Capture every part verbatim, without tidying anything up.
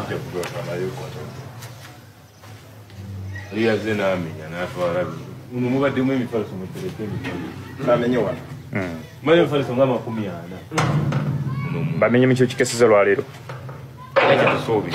Ria zena amenya natwala uno mubadde mu emifaliso mu telefoni amenye wano mali emifaliso nga makumi ana bamenye mu kyo kikesizo lwaleero sobi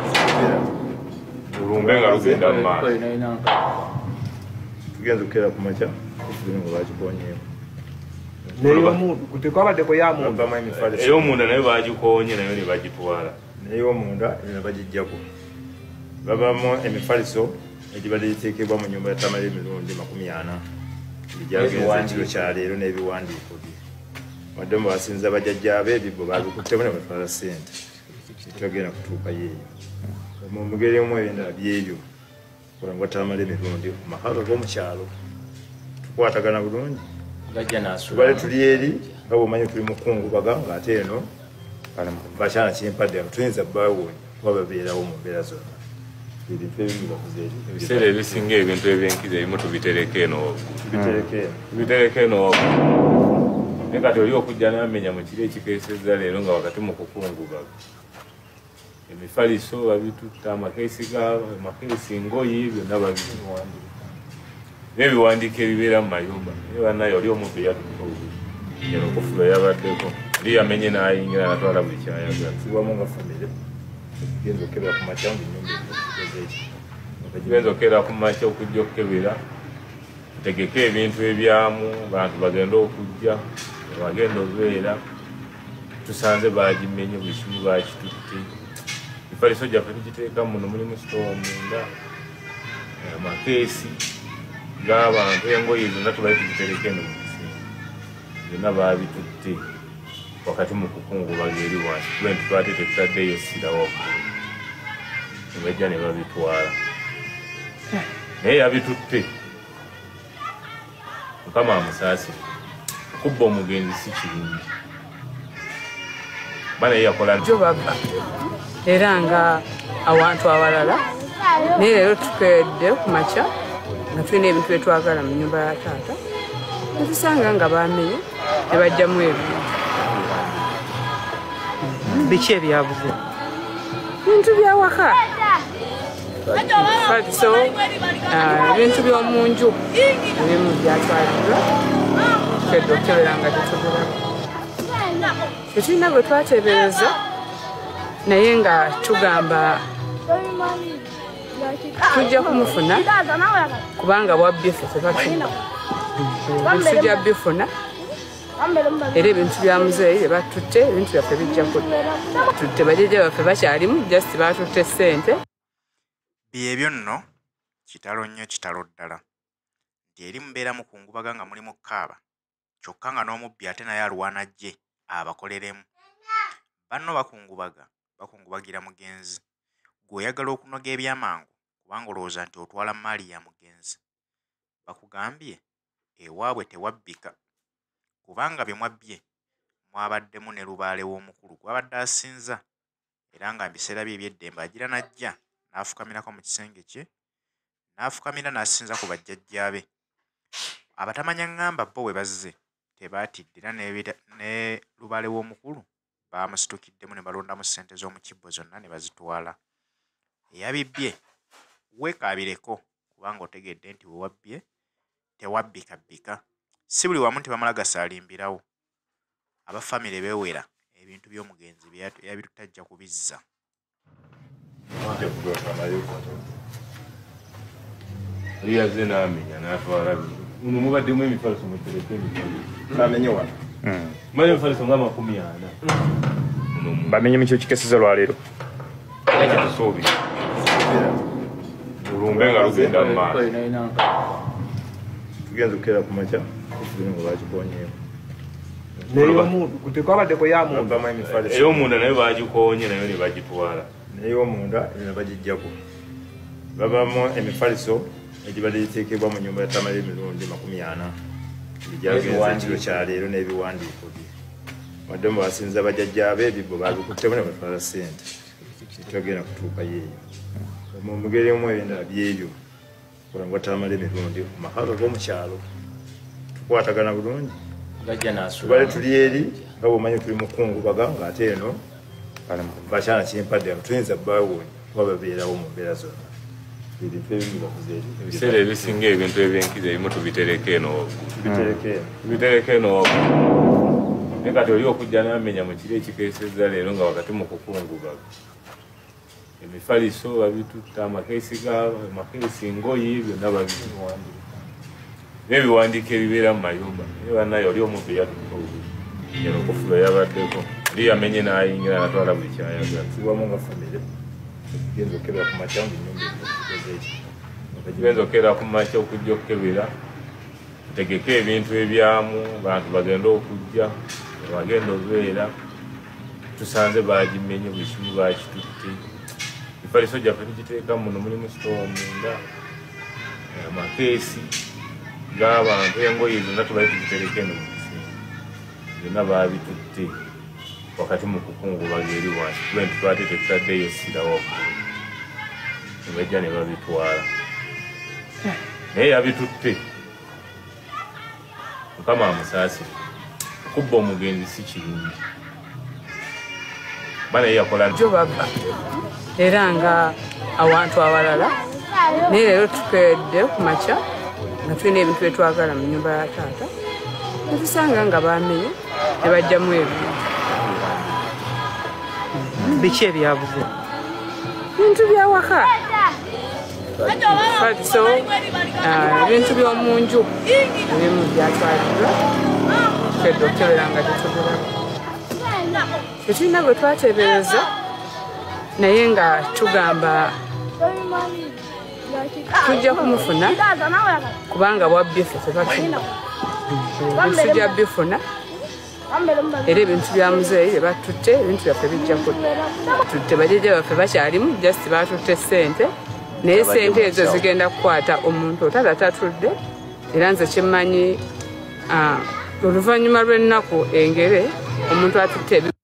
ulumbe nga lugenda mu maaso tugenza okukera ku makya ekibino nga bakikonyeeko kutekwabadeko yamuntu ey'omunda nayo bagikonye nayo ne bagitwala n'ey'omunda ne bagijjako babamu emifaliso egibadde giteekebwa mu nyumba yatamala emirundi makumi ana egyagenza ekiro kyaleero n'ebiwandiiko bye wadde mu basinza bajjajjaabe ebibbo babikuttemu ne batwala ssente kitagenda kutuuka yeeyo mu mugeri omu ebendala byebyo kulanga batamala emirundi ku maka g'omukyalo tukwatagana bulungi tubale tuli eri nga bwomanyi tuli mukungubaga ng'ate eno bakyana kimpadde tuyinza bawonya kuba babeerawo mu mbeera zonna ebiseera ebisinga ebintu ebyenkiza ebimu tubitereka eno tubitereka eno naye kati oli okujja n'amenya mu kiri ekikeesezza leero nga wakati mu kukungubaga emifaliso babitutta amakeesi amakeesi ngoyi byonna babiwandika n'ebiwandiiko ebibeera mu mayumba naye bannaye oli omubbi eyatuka okufula yabaddeko oli yamenye n'ayingira natwala buli kyayagala kiwamu nga famire genza okukebera ku makya mu nyumba ekigenza okukebera ku makya okujja okukebera tegeka ebintu ebyamu bantu bagenda okujja bagenda obeera tusanze bagimenye buli kimu bakitutte ifaliso gyaffe tugiteeka muno mulimu sitoowa munda amakeesi g'abantu engoye zonna tubali tugitereka eno mu kisinga byonna baabitutte wakati mu kukungubaga eri wansi kuba nti twate tetutaddeyo ssira waggulu nebajja ne babitwala naye yabitutte mukama amusaasire kubba omugenzi si kirungi bana ye yakola jo baba era nga awantu awalala naye leero tukedde ku makya nga tulina ebintu byetwagala mu nyumba ya taata netusanga nga bamenye ne bajjamu ebintu biki ebyabuze bintu byawaka faliso ebintu by'omunju ebimu byatwaliddwa tukedde okukebera nga tetugulamu tetulina bwe twateebereza naye nga tugamba tujja kumufuna kubanga bwabbi ffe tebatuna ebintu tujja bifuna era ebintu bya muzeeyi batutte ebintu byaffe bijja tutte bajjajja baffe bakyalimu just batutte ssente byebyo nno kitalo nnyo kitalo ddala nti eri mubeera mukungubaga nga mulimu kaaba kyokka nga n'omubbi ate naye alwana jje abakoleremu banno bakungubaga bakungubagira mugenzi gw'oyagala okunoga ebyamangu kubanga olowooza nti otwala maali ya mugenzi bakugambye ewaabwe tewabbika kubanga bye mwabbye mwabaddemu ne lubaale w'omukulu gwabadde asinza era nga mbiseera bye ebyeddembe agira najja n'afukamirako mu kisenge kye n'afukamira n'asinza ku bajjajjaabe abatamanya ŋŋamba bo bwe bazze tebaatiddira ne lubaale w'omukulu baamusitukiddemu ne balondamu ssente z'omu kibbo zonna ne bazitwala eyabibbye weekaabireko kubanga otegedde nti wewabbye tewabbikabbika si buli wamu nti bamala gasaalimbirawo abafamire beewera ebintu by'omugenzi yabitutajja kubizza Ria zena amenya natwala uno mubadde mu emifaliso mu telefoni amenye wano mali emifaliso nga makumi ana bamenye mu kyo kikesizo lwaleero sobi ulumbe nga lugenda mu maaso tugenza okukera ku makya ekibino nga bakikonyeeko kutekwabadeko yamuntu babamu emifaliso ey'omunda nayo bagikonye nayo ne bagitwala n'ey'omunda ne bagijjako babamu emifaliso egibadde giteekebwa mu nyumba yatamala emirundi makumi ana egyagenza ekiro kyaleero n'ebiwandiiko bye wadde mu basinza bajjajjaabe ebibbo babikuttemu ne batwala ssente kitagenda kutuuka yeeyo mu mugeri omu ebendala byebyo kulanga batamala emirundi ku maka g'omukyalo tukwatagana bulungi tubale tuli eri nga bwomanyi tuli mukungubaga ng'ate eno bakyala kyempadde tuyinza bawo bababeerawo mu mbeera zonna ebintu ebimu bakoze ebiseera ebisinga ebintu ebyenkiza ebimu tubitereka eno tubitereka eno tubitereka eno naye kati oli okujja n'amenya mu kiri ekikeesezza leero nga wakati mu kukungubaga emifaliso babitutta amakeesi amakeesi ngoyi byonna babiwandika n'ebiwandiiko ebibeera mu mayumba naye bannaye oli omuntu eyatutta eno okufula yabaddeko oli yamenye n'ayingira natwala buli kyayagala kiwamu nga famire genza okebera ku makya nga enyumba ekigenza okebera ku makya okujja okukebera tegeka ebintu ebyamu bantu bagenda okujja bagenda obeera tusanze bagimenye buli kimu bakitutte ifaliso gyaffe tugiteeka muno mulimu sitoowa munda amakeesi g'abantu engoye zonna tubali tuzitereka eno mukisinga byonna babitutte wakati mu kukungubaga eri wansi kuba nti twate tetutaddeyo sirawo nebajja ne babitwala naye yabitutte mukama amusaasire okubba omugenzi si kirungi ba naye yakola jo baba era nga awantu abalala naye leero tukedde ku makya nga tulina ebintu byetwagala mu nyumba ya taata netusanga nga bamenye ne bajjamu ebintu biki ebyabuze bintu byawaka faliso ebintu by'omunju ebimu byatwalibwa tukedde okukebera nga tetubulamu tetulina bwe twateebereza naye nga tugamba tujja kumufuna kubanga bwabbife tebatuna ebintu tujja bifuna era ebintu bya muzeeyi bye batutte ebintu byaffe bijja tutte bajjajja baffe bakyalimu just batutte ssente naye ssente ezo zigenda kukwata omuntu otala tatudde era nze kimmanyi oluvannyuma lw'ennaku engere omuntu atutte